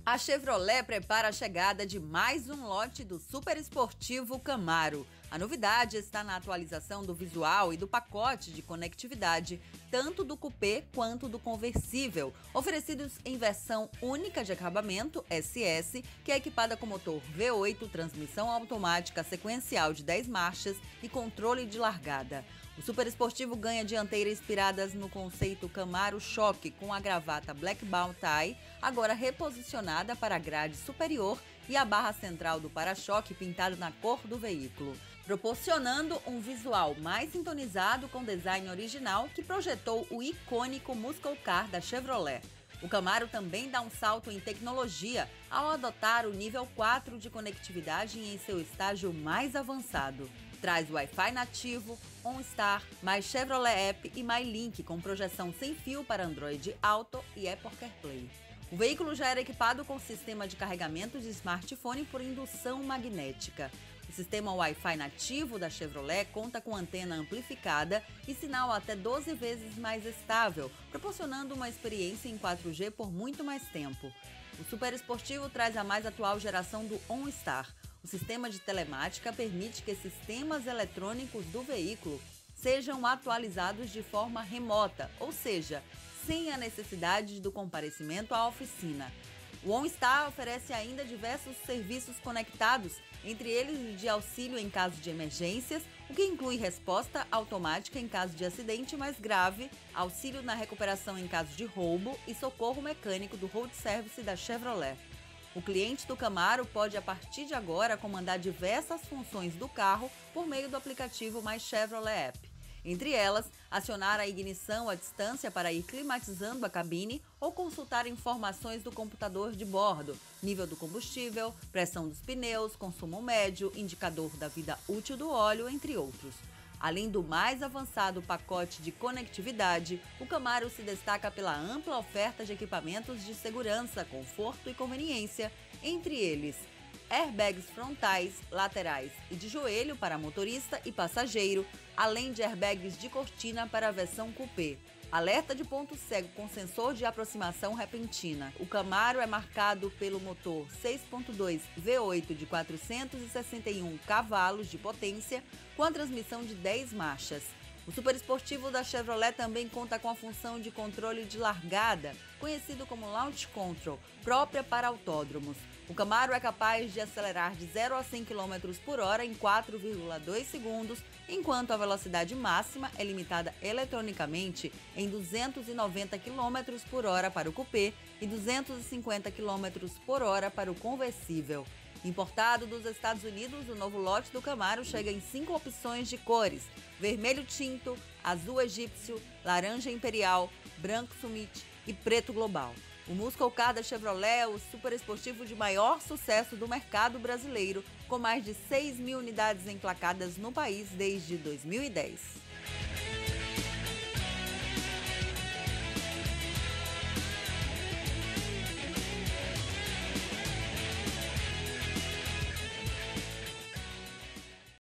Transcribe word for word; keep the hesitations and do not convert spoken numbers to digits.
A Chevrolet prepara a chegada de mais um lote do super esportivo Camaro. A novidade está na atualização do visual e do pacote de conectividade, tanto do coupé quanto do conversível, oferecidos em versão única de acabamento S S, que é equipada com motor V oito, transmissão automática sequencial de dez marchas e controle de largada. O super esportivo ganha dianteira inspiradas no conceito Camaro Choque, com a gravata Black Bow Tie, agora reposicionada para a grade superior, e a barra central do para-choque pintada na cor do veículo, proporcionando um visual mais sintonizado com o design original que projetou o icônico Muscle Car da Chevrolet. O Camaro também dá um salto em tecnologia ao adotar o nível quatro de conectividade em seu estágio mais avançado. Traz Wi-Fi nativo, OnStar, mais Chevrolet App e MyLink com projeção sem fio para Android Auto e Apple CarPlay. O veículo já era equipado com sistema de carregamento de smartphone por indução magnética. O sistema Wi-Fi nativo da Chevrolet conta com antena amplificada e sinal até doze vezes mais estável, proporcionando uma experiência em quatro G por muito mais tempo. O super esportivo traz a mais atual geração do OnStar. O sistema de telemática permite que sistemas eletrônicos do veículo sejam atualizados de forma remota, ou seja, sem a necessidade do comparecimento à oficina. O OnStar oferece ainda diversos serviços conectados, entre eles o de auxílio em caso de emergências, o que inclui resposta automática em caso de acidente mais grave, auxílio na recuperação em caso de roubo e socorro mecânico do road service da Chevrolet. O cliente do Camaro pode, a partir de agora, comandar diversas funções do carro por meio do aplicativo My Chevrolet App. Entre elas, acionar a ignição à distância para ir climatizando a cabine ou consultar informações do computador de bordo, nível do combustível, pressão dos pneus, consumo médio, indicador da vida útil do óleo, entre outros. Além do mais avançado pacote de conectividade, o Camaro se destaca pela ampla oferta de equipamentos de segurança, conforto e conveniência, entre eles airbags frontais, laterais e de joelho para motorista e passageiro, além de airbags de cortina para a versão coupé. Alerta de ponto cego com sensor de aproximação repentina. O Camaro é marcado pelo motor seis ponto dois V oito de quatrocentos e sessenta e um cavalos de potência, com a transmissão de dez marchas. O super esportivo da Chevrolet também conta com a função de controle de largada, conhecido como Launch Control, própria para autódromos. O Camaro é capaz de acelerar de zero a cem quilômetros por hora em quatro vírgula dois segundos, enquanto a velocidade máxima é limitada eletronicamente em duzentos e noventa quilômetros por hora para o coupé e duzentos e cinquenta quilômetros por hora para o conversível. Importado dos Estados Unidos, o novo lote do Camaro chega em cinco opções de cores: vermelho tinto, azul egípcio, laranja imperial, branco summit e preto global. O Muscle Car da Chevrolet é o super esportivo de maior sucesso do mercado brasileiro, com mais de seis mil unidades emplacadas no país desde dois mil e dez.